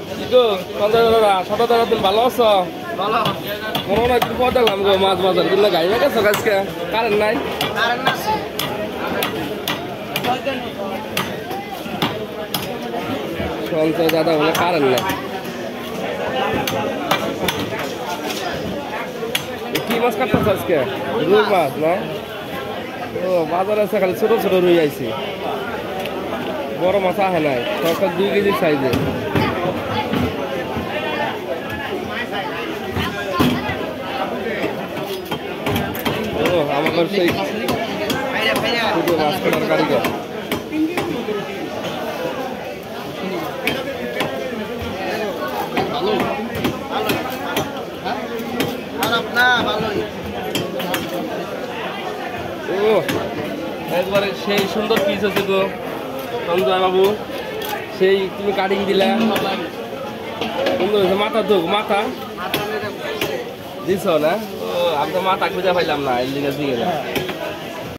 তুমি ভালো আছো? মনে হয় একটু পর দেখলাম গো মাছ বাজার কিন্তু গাড়ি গেছো আজকে কারেন্ট নাই সঞ্চয় দাদা বলে কারেন্ট নাই কি মাছ কাটতেছ আজকে রুই মাছ না ও বাজারে আছে খালি ছোট ছোট রুই আইছি বড় মাছ আহে নাই সরকার 2 কেজি সাইজে আমাদের সেই মাছ কাটার কারিগর একবারে সেই সুন্দর পিস আছে গো সঞ্জয় বাবু সেই তুমি কাটিং দিলা সুন্দর হয়েছে মাথা তো মাথা দিছ না ও আমি তো মাথা খুঁজে পাইলাম না এর দিকে